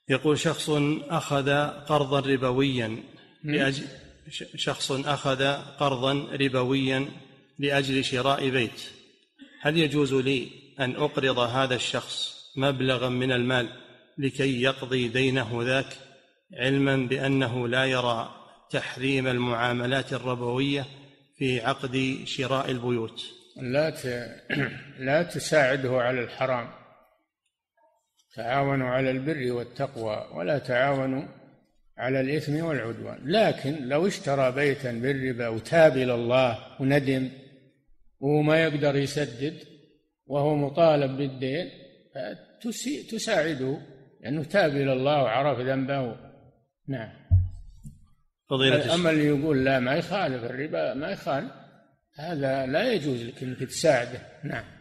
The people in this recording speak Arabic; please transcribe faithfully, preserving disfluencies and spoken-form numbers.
يقول شخص أخذ قرضا ربويا لأجل شخص أخذ قرضا ربويا لأجل شراء بيت، هل يجوز لي أن أقرض هذا الشخص مبلغا من المال لكي يقضي دينه ذاك، علما بأنه لا يرى تحريم المعاملات الربوية في عقد شراء البيوت؟ لا لا تساعده على الحرام، تعاونوا على البر والتقوى ولا تعاونوا على الإثم والعدوان. لكن لو اشترى بيتا بالربا وتاب إلى الله وندم وما يقدر يسدد وهو مطالب بالدين تساعده لأنه تاب إلى الله وعرف ذنبه. نعم. أما اللي يقول لا ما يخالف الربا ما يخالف، هذا لا يجوز لك أنك تساعده. نعم.